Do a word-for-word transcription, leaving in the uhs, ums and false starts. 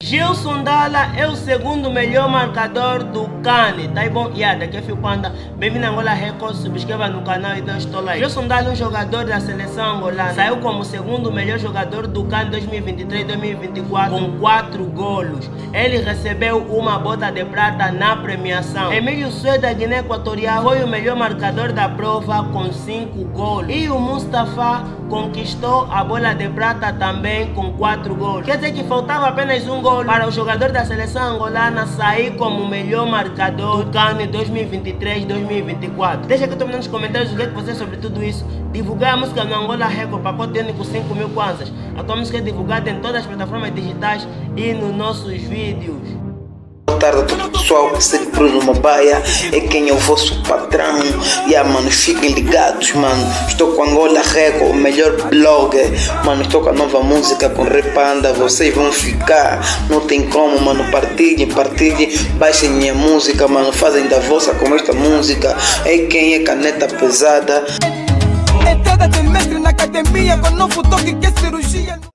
Gilson Dalla é o segundo melhor marcador do CAN. Tá aí bom? Yeah, daqui é Fio Panda. Bem-vindo a Angola Records. Subscreva no canal e dê um like. Gilson Dalla é um jogador da seleção angolana. Saiu como o segundo melhor jogador do CAN dois mil e vinte e três dois mil e vinte e quatro com quatro golos. Ele recebeu uma bota de prata na premiação. Emílio Sué da Guiné Equatorial foi o melhor marcador da prova com cinco golos. E o Mustafa conquistou a bola de prata também com quatro golos. Quer dizer que faltava apenas um gol para o jogador da seleção angolana sair como o melhor marcador do CAN dois mil e vinte e três dois mil e vinte e quatro. Deixa aqui nos comentários o que é que você sobre tudo isso. Divulgar a música no Angola Record, pacote único cinco mil kwanzas. A tua música é divulgada em todas as plataformas digitais e nos nossos vídeos. Boa tarde a todo o pessoal, que segue Bruno Mabaia, é quem é o vosso patrão. E yeah, mano, fiquem ligados, mano. Estou com Angola Record, o melhor blogger. Mano, estou com a nova música com Rei Panda. Vocês vão ficar, não tem como, mano. Partilhem, partilhem, baixem minha música, mano. Fazem da vossa com esta música. É quem é caneta pesada. Entrada de mestre na academia com novo toque que é cirurgia.